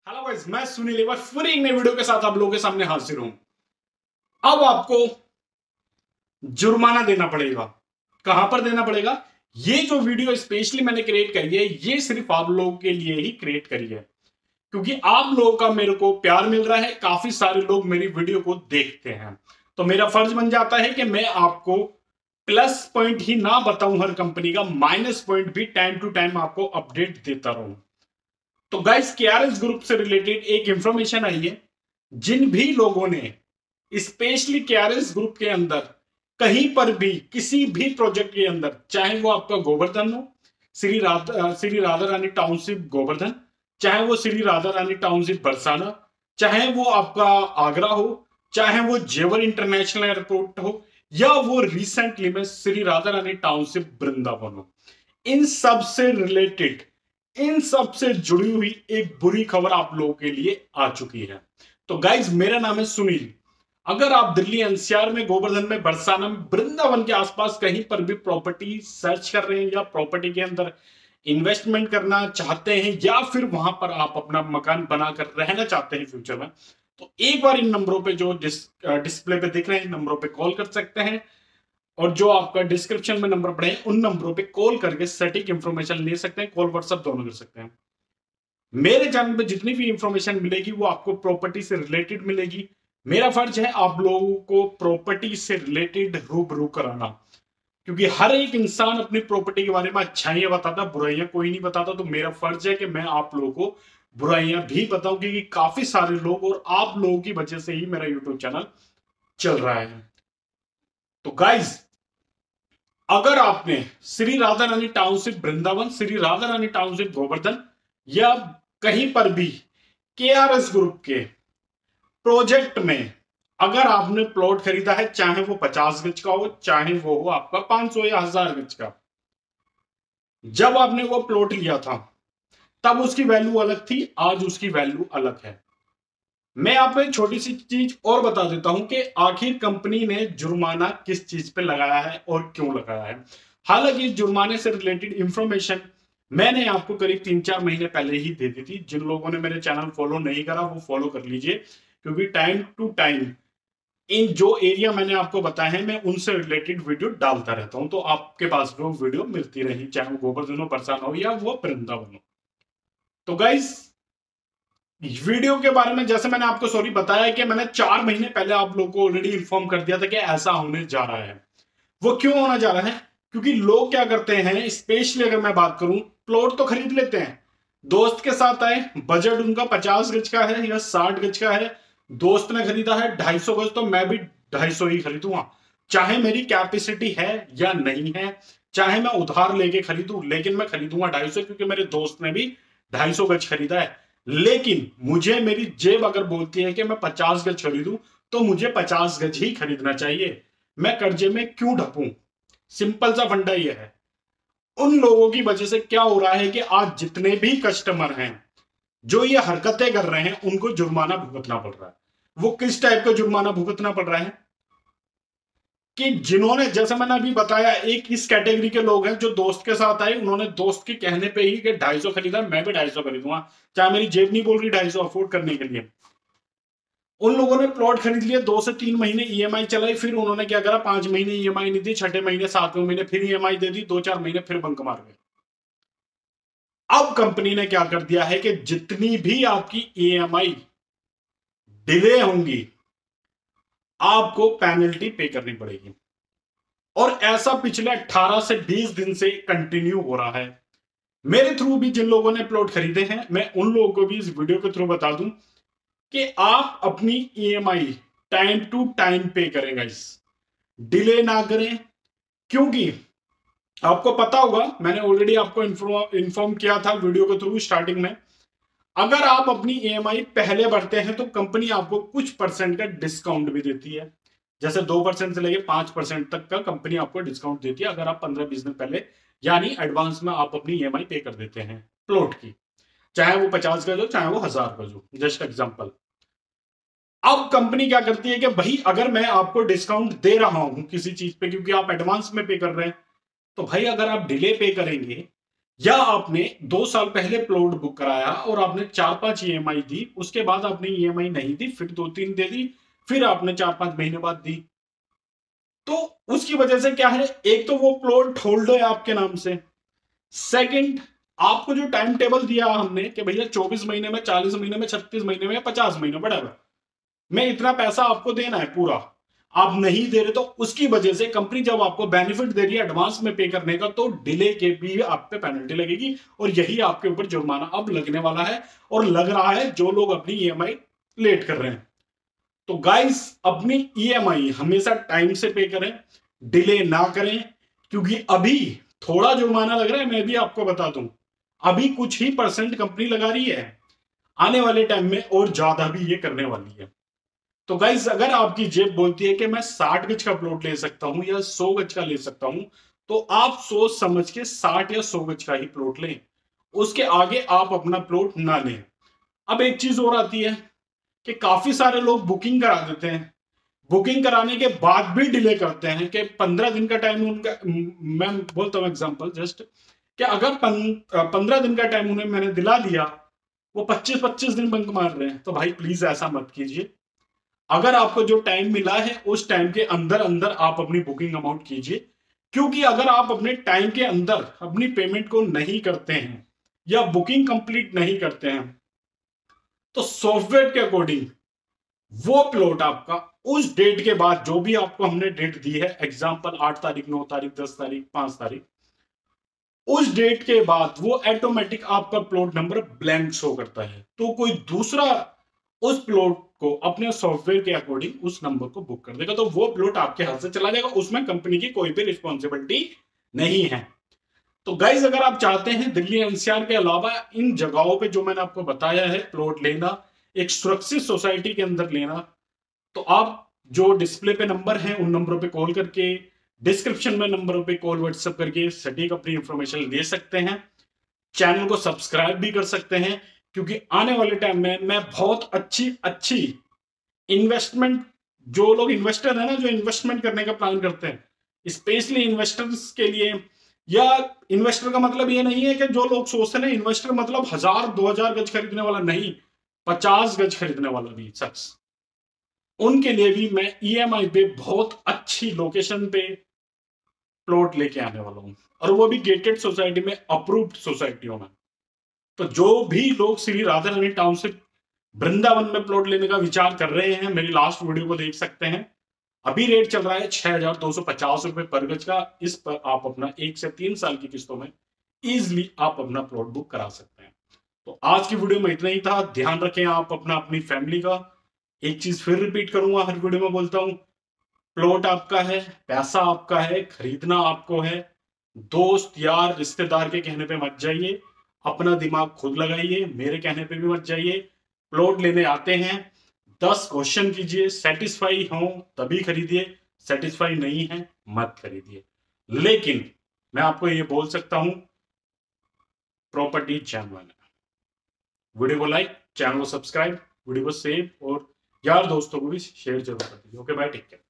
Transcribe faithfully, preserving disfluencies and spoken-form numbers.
Hello guys, मैं सुनील एक बार फिर एक नई वीडियो के साथ आप लोगों के सामने हाजिर हूं। अब आपको जुर्माना देना पड़ेगा। कहां पर देना पड़ेगा? ये जो वीडियो स्पेशली मैंने क्रिएट करी है, ये सिर्फ आप लोगों के लिए ही क्रिएट करी है, क्योंकि आप लोगों का मेरे को प्यार मिल रहा है। काफी सारे लोग मेरी वीडियो को देखते हैं, तो मेरा फर्ज बन जाता है कि मैं आपको प्लस पॉइंट ही ना बताऊं हर कंपनी का, माइनस पॉइंट भी टाइम टू टाइम आपको अपडेट देता रहूं। तो गाइस, केआरएस ग्रुप से रिलेटेड एक इंफॉर्मेशन आई है। जिन भी लोगों ने स्पेशली केआरएस ग्रुप के अंदर कहीं पर भी किसी भी प्रोजेक्ट के अंदर, चाहे वो आपका गोवर्धन हो, श्री राधा श्री राधा रानी टाउनशिप गोवर्धन, चाहे वो श्री राधा रानी टाउनशिप बरसाना, चाहे वो आपका आगरा हो, चाहे वो जेवर इंटरनेशनल एयरपोर्ट हो, या वो रिसेंटली में श्री राधा रानी टाउनशिप वृंदावन हो, इन सब से रिलेटेड, इन सब से जुड़ी हुई एक बुरी खबर आप लोगों के लिए आ चुकी है। तो गाइज, मेरा नाम है सुनील। अगर आप दिल्ली एनसीआर में, गोवर्धन में, बरसाना में, वृंदावन के आसपास कहीं पर भी प्रॉपर्टी सर्च कर रहे हैं या प्रॉपर्टी के अंदर इन्वेस्टमेंट करना चाहते हैं, या फिर वहां पर आप अपना मकान बनाकर रहना चाहते हैं फ्यूचर में, तो एक बार इन नंबरों पे जो डिस, डिस्प्ले पे दिख रहे हैं, इन नंबरों पे कॉल कर सकते हैं। और जो आपका डिस्क्रिप्शन में नंबर पड़े हैं, उन नंबरों पे कॉल करके सटीक इंफॉर्मेशन ले सकते हैं। कॉल व्हाट्सएप दोनों कर सकते हैं। मेरे चैनल पे जितनी भी इंफॉर्मेशन मिलेगी वो आपको प्रॉपर्टी से रिलेटेड मिलेगी। मेरा फर्ज है आप लोगों को प्रॉपर्टी से रिलेटेड रूबरू कराना, क्योंकि हर एक इंसान अपनी प्रॉपर्टी के बारे में अच्छाइयां बताता, बुराइयां कोई नहीं बताता। तो मेरा फर्ज है कि मैं आप लोगों को बुराइयां भी बताऊं, क्योंकि काफी सारे लोग और आप लोगों की वजह से ही मेरा यूट्यूब चैनल चल रहा है। तो गाइज, अगर आपने श्री राधा रानी टाउनशिप वृंदावन, श्री राधा रानी टाउनशिप गोवर्धन, या कहीं पर भी केआरएस ग्रुप के प्रोजेक्ट में अगर आपने प्लॉट खरीदा है, चाहे वो पचास गज का हो, चाहे वो हो आपका पांच सौ या हजार गज का, जब आपने वो प्लॉट लिया था तब उसकी वैल्यू अलग थी, आज उसकी वैल्यू अलग है। मैं आपको एक छोटी सी चीज और बता देता हूं कि आखिर कंपनी ने जुर्माना किस चीज पे लगाया है और क्यों लगाया है। हालांकि जुर्माने से रिलेटेड इंफॉर्मेशन मैंने आपको करीब तीन चार महीने पहले ही दे दी थी। जिन लोगों ने मेरे चैनल फॉलो नहीं करा वो फॉलो कर लीजिए, क्योंकि टाइम टू टाइम इन जो एरिया मैंने आपको बताया है, मैं उनसे रिलेटेड वीडियो डालता रहता हूं, तो आपके पास वो वीडियो मिलती रही, चाहे वो गोवर्धन हो, बरसाना हो, या वो वृंदावन हो। तो गाइस, वीडियो के बारे में जैसे मैंने आपको सॉरी बताया कि मैंने चार महीने पहले आप लोगों को ऑलरेडी इन्फॉर्म कर दिया था कि ऐसा होने जा रहा है। वो क्यों होना जा रहा है? क्योंकि लोग क्या करते हैं, स्पेशली अगर मैं बात करूं, प्लॉट तो खरीद लेते हैं, दोस्त के साथ आए, बजट उनका पचास गज का है या साठ गज का है, दोस्त ने खरीदा है ढाई सौ गज, तो मैं भी ढाई सौ ही खरीदूंगा, चाहे मेरी कैपेसिटी है या नहीं है, चाहे मैं उधार लेके खरीदूं, लेकिन मैं खरीदूंगा ढाई सौ, क्योंकि मेरे दोस्त ने भी ढाई सौ गज खरीदा है। लेकिन मुझे मेरी जेब अगर बोलती है कि मैं पचास गज खरीदूं, तो मुझे पचास गज ही खरीदना चाहिए। मैं कर्जे में क्यों ढपूं? सिंपल सा फंडा यह है। उन लोगों की वजह से क्या हो रहा है कि आज जितने भी कस्टमर हैं जो ये हरकतें कर रहे हैं, उनको जुर्माना भुगतना पड़ रहा है। वो किस टाइप का जुर्माना भुगतना पड़ रहा है कि जिन्होंने, जैसे मैंने अभी बताया, एक इस कैटेगरी के लोग हैं जो दोस्त के साथ आए, उन्होंने दोस्त के कहने पे ही कि ढाई सौ खरीदा, मैं भी ढाई सौ खरीदूंगा, चाहे मेरी जेब नहीं बोल रही ढाई सौ अफोर्ड करने के लिए। उन लोगों ने प्लॉट खरीद लिया, दो से तीन महीने ईएमआई चलाई, फिर उन्होंने क्या करा, पांच महीने ईएमआई नहीं दी, छठे महीने सातवें महीने फिर ईएमआई दे दी, दो चार महीने फिर बंक मार गए। अब कंपनी ने क्या कर दिया है कि जितनी भी आपकी ईएमआई डिले होंगी, आपको पेनल्टी पे करनी पड़ेगी। और ऐसा पिछले अठारह से बीस दिन से कंटिन्यू हो रहा है। मेरे थ्रू भी जिन लोगों ने प्लॉट खरीदे हैं, मैं उन लोगों को भी इस वीडियो के थ्रू बता दूं कि आप अपनी ईएमआई टाइम टू टाइम पे करें गाइस, डिले ना करें। क्योंकि आपको पता होगा, मैंने ऑलरेडी आपको इन्फॉर्म किया था वीडियो के थ्रू स्टार्टिंग में, अगर आप अपनी ईएमआई पहले भरते हैं तो कंपनी आपको कुछ परसेंट का डिस्काउंट भी देती है। जैसे दो परसेंट से लेके पांच परसेंट तक का कंपनी आपको डिस्काउंट देती है, अगर आप पंद्रह बीस दिन पहले यानी एडवांस में आप अपनी ईएमआई पे कर देते हैं प्लॉट की, चाहे वो पचास गज हो, चाहे वो हजार गज हो, जस्ट एग्जांपल। अब कंपनी क्या करती है कि भाई, अगर मैं आपको डिस्काउंट दे रहा हूं किसी चीज पे, क्योंकि आप एडवांस में पे कर रहे हैं, तो भाई अगर आप डिले पे करेंगे या आपने दो साल पहले प्लॉट बुक कराया और आपने चार पांच ईएमआई दी, उसके बाद आपने ईएमआई नहीं दी, फिर दो तीन दे दी, फिर आपने चार पांच महीने बाद दी, तो उसकी वजह से क्या है, एक तो वो प्लॉट होल्ड है आपके नाम से, सेकंड आपको जो टाइम टेबल दिया हमने कि भैया चौबीस महीने में, चालीस महीने में, छत्तीस महीने में या पचास महीने बराबर में इतना पैसा आपको देना है पूरा, आप नहीं दे रहे, तो उसकी वजह से कंपनी जब आपको बेनिफिट दे रही है एडवांस में पे करने का, तो डिले के भी आप पे पेनल्टी लगेगी और यही आपके ऊपर जुर्माना अब लगने वाला है और लग रहा है जो लोग अपनी ईएमआई लेट कर रहे हैं। तो गाइस अपनी ईएमआई हमेशा टाइम से पे करें, डिले ना करें, क्योंकि अभी थोड़ा जुर्माना लग रहा है, मैं भी आपको बता दूं अभी कुछ ही परसेंट कंपनी लगा रही है, आने वाले टाइम में और ज्यादा भी ये करने वाली है। तो गाइस अगर आपकी जेब बोलती है कि मैं साठ गज का प्लॉट ले सकता हूं या सौ गज का ले सकता हूं, तो आप सोच समझ के साठ या सौ गज का ही प्लॉट लें, उसके आगे आप अपना प्लॉट ना लें। अब एक चीज और आती है कि काफी सारे लोग बुकिंग करा देते हैं, बुकिंग कराने के बाद भी डिले करते हैं कि पंद्रह दिन का टाइम उनका, मैं बोलता हूं एग्जांपल जस्ट कि अगर पंद्रह दिन का टाइम उन्हें मैंने दिला दिया, वो पच्चीस पच्चीस दिन बंक मार रहे हैं, तो भाई प्लीज ऐसा मत कीजिए। अगर आपको जो टाइम मिला है उस टाइम के अंदर अंदर आप अपनी बुकिंग अमाउंट कीजिए, क्योंकि अगर आप अपने टाइम के अंदर अपनी पेमेंट को नहीं करते हैं या बुकिंग कंप्लीट नहीं करते हैं, तो सॉफ्टवेयर के अकॉर्डिंग वो प्लॉट आपका उस डेट के बाद, जो भी आपको हमने डेट दी है, एग्जांपल आठ तारीख, नौ तारीख, दस तारीख, पांच तारीख, उस डेट के बाद वो ऑटोमेटिक आपका प्लॉट नंबर ब्लैंक शो करता है, तो कोई दूसरा उस प्लॉट को अपने सॉफ्टवेयर के अकॉर्डिंग उस नंबर को बुक कर देगा, तो वो प्लॉट आपके हाथ से चला जाएगा, उसमें कंपनी की कोई भी रिस्पॉन्सिबिलिटी नहीं है। तो गाइज अगर आप चाहते हैं दिल्ली एनसीआर के अलावा इन जगहों पे जो मैंने आपको बताया है प्लॉट लेना, एक सुरक्षित सोसाइटी के अंदर लेना, तो आप जो डिस्प्ले पे नंबर हैं उन नंबरों पे कॉल करके, डिस्क्रिप्शन में नंबरों पे कॉल व्हाट्सएप करके सटीक अपनी इंफॉर्मेशन ले सकते हैं। चैनल को सब्सक्राइब भी कर सकते हैं, क्योंकि आने वाले टाइम में मैं बहुत अच्छी अच्छी इन्वेस्टमेंट, जो लोग इन्वेस्टर है ना, जो इन्वेस्टमेंट करने का प्लान करते हैं, स्पेशली इन्वेस्टर्स के लिए, या इन्वेस्टर का मतलब ये नहीं है कि जो लोग सोचते हैं इन्वेस्टर मतलब हजार दो हजार गज खरीदने वाला, नहीं, पचास गज खरीदने वाला भी शख्स, उनके लिए भी मैं ईएमआई पे बहुत अच्छी लोकेशन पे प्लॉट लेके आने वाला हूं, और वो भी गेटेड सोसाइटी में, अप्रूव्ड सोसाइटियों में। तो जो भी लोग श्री राधा रानी टाउनशिप वृंदावन में प्लॉट लेने का विचार कर रहे हैं, मेरी लास्ट वीडियो को देख सकते हैं। अभी रेट चल रहा है छह हजार दो सौ पचास रुपए पर गज का, इस पर आप अपना एक से तीन साल की किस्तों में इजिली आप अपना प्लॉट बुक करा सकते हैं। तो आज की वीडियो में इतना ही था। ध्यान रखें आप अपना, अपनी फैमिली का। एक चीज फिर रिपीट करूंगा, हर वीडियो में बोलता हूं, प्लॉट आपका है, पैसा आपका है, खरीदना आपको है। दोस्त यार रिश्तेदार के कहने पे मत जाइए, अपना दिमाग खुद लगाइए, मेरे कहने पे भी मत जाइए। प्लॉट लेने आते हैं, दस क्वेश्चन कीजिए, सेटिस्फाई हो तभी खरीदिए, सेटिस्फाई नहीं है मत खरीदिए। लेकिन मैं आपको ये बोल सकता हूं, प्रॉपर्टी जेन्युइन है। वीडियो को लाइक, चैनल को सब्सक्राइब, वीडियो को सेव और यार दोस्तों को भी शेयर जरूर कर दीजिए। Okay bye, take care.